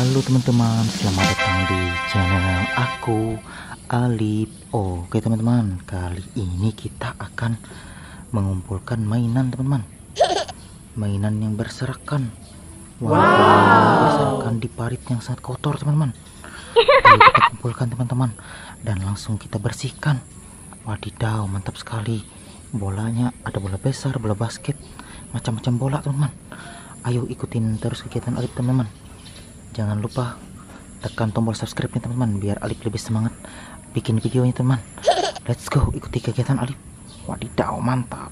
Halo teman-teman, selamat datang di channel aku Alip. Oke teman-teman, kali ini kita akan mengumpulkan mainan teman-teman. Mainan yang berserakan. Berserakan di parit yang sangat kotor teman-teman. Ayo kita kumpulkan teman-teman dan langsung kita bersihkan. Wadidaw, mantap sekali. Bolanya ada bola besar, bola basket, macam-macam bola teman-teman. Ayo ikutin terus kegiatan Alip teman-teman. Jangan lupa tekan tombol subscribe nih teman-teman, biar Alip lebih semangat bikin videonya teman. Let's go, ikuti kegiatan Alip. Wadidaw, mantap.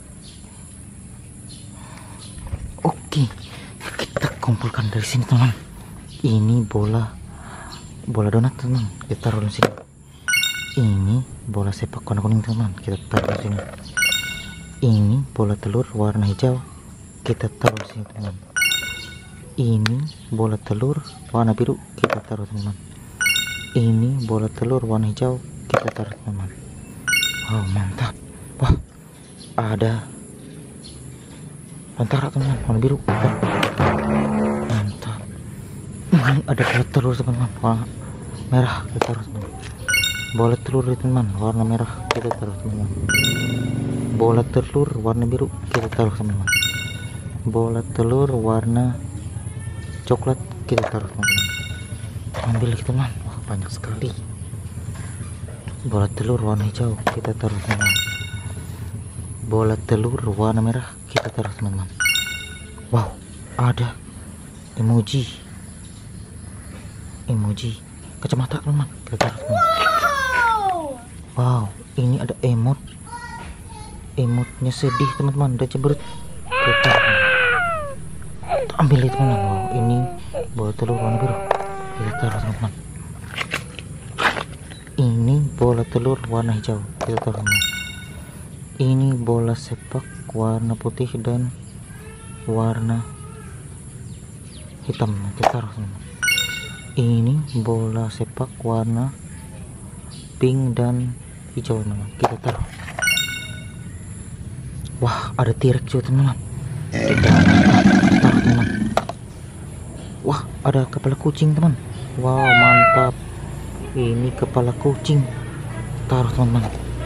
Oke, kita kumpulkan dari sini teman. Ini bola donat teman, kita taruh di sini. Ini bola sepak warna kuning teman, kita taruh di sini. Ini bola telur warna hijau, kita taruh di sini teman. Ini bola telur warna biru, kita taruh teman-teman. Ini bola telur warna hijau, kita taruh teman-teman. Wow, mantap. Wah, ada lentera teman-teman warna biru, mantap. Ini ada bola telur teman-teman warna merah, kita taruh teman-teman. Bola telur teman-teman warna merah, kita taruh teman-teman. Bola telur warna biru, kita taruh teman-teman. Bola telur warna coklat, kita taruh teman-teman. Ambil kita teman. Wah, banyak sekali. Bola telur warna hijau, kita taruh teman-teman. Bola telur warna merah, kita taruh teman-teman. Wow, ada emoji kacamata teman-teman, kita taruh teman-teman. Wow, ini ada emotnya sedih teman-teman, udah cebrut, kita taruh. Ambil itu teman-teman. Wow, ini bola telur warna biru, kita taruh teman-teman. Ini bola telur warna hijau, kita taruh teman-teman. Ini bola sepak warna putih dan warna hitam, kita taruh teman-teman. Ini bola sepak warna pink dan hijau teman-teman, kita taruh. Wah, ada T-Rex juga teman-teman. Teman. Wah, ada kepala kucing teman. Wow, mantap. Ini kepala kucing, taruh teman-teman.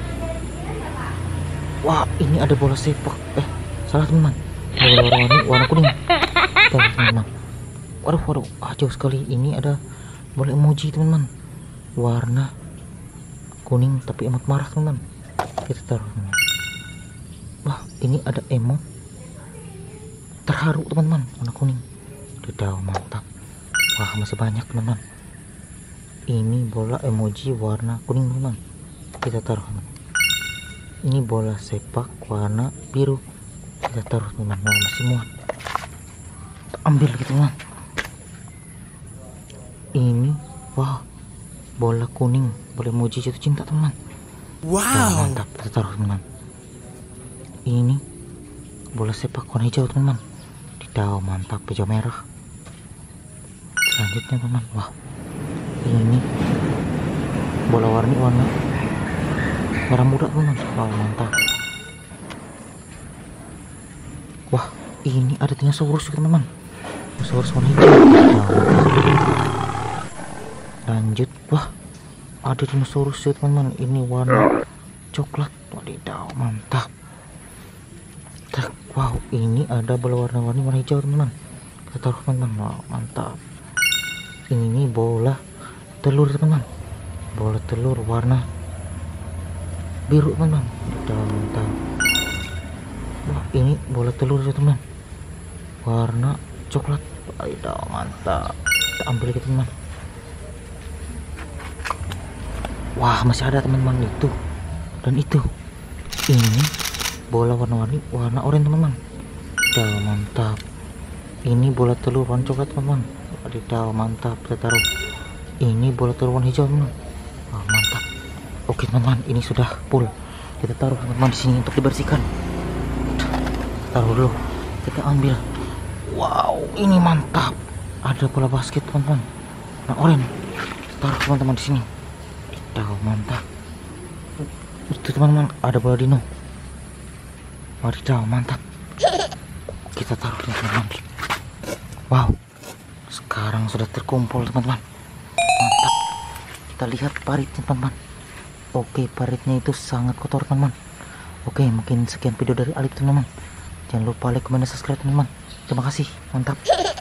Wah, ini ada bola sepak. Salah teman-teman. Bola warna kuning, taruh teman-teman. Waduh, jauh sekali. Ini ada bola emoji teman-teman, warna kuning tapi emot marah teman-teman, kita taruh teman-teman. Wah, ini ada emot terharu teman-teman, warna kuning. Wadidaw, mantap. Wah, masih banyak teman-teman. Ini bola emoji warna kuning teman-teman, kita taruh teman. Ini bola sepak warna biru, kita taruh teman-teman. Wah, masih muat. Ambil gitu teman. Ini wah, bola kuning, bola emoji jatuh cinta teman. Wow, mantap, kita taruh teman. Ini bola sepak warna hijau teman. Wadidaw, mantap, hijau merah. Selanjutnya teman, wah, ini bola warna merah muda teman. Wow, mantap. Wah, ini ada dinosaurus teman-teman, dinosaurus warna hijau. Lanjut, wah, ada dinosaurus teman-teman, ini warna coklat. Wadidaw, mantap. Wow, ini ada bola warna-warni warna hijau teman-teman, kita taruh teman-teman. Wow, mantap. Ini bola telur teman-teman, bola telur warna biru teman-teman. Wadidaw, mantap. Wah, ini bola telur teman-teman, warna coklat. Wadidaw, mantap. Kita ambil lagi teman-teman. Wah, masih ada teman-teman, itu dan itu. Ini bola warna-warni warna oranye teman-teman. Wadidaw, mantap. Ini bola telur warna coklat teman-teman. Wadidaw, mantap, kita taruh. Ini bola telur warna hijau teman-teman. Wah, mantap. Oke teman-teman, ini sudah full. Kita taruh teman-teman di sini untuk dibersihkan. Taruh dulu, kita ambil. Wow, ini mantap. Ada bola basket teman-teman, warna oranye. Taruh teman-teman di sini. Wadidaw, mantap. Itu teman-teman, ada bola dino. Wadidaw, mantap. Kita taruh di teman-teman. Wow, sekali sekarang sudah terkumpul teman-teman. Mantap. Kita lihat paritnya teman-teman. Oke, paritnya itu sangat kotor teman-teman. Oke, mungkin sekian video dari Alif teman-teman. Jangan lupa like, comment, dan subscribe teman-teman. Terima kasih, mantap.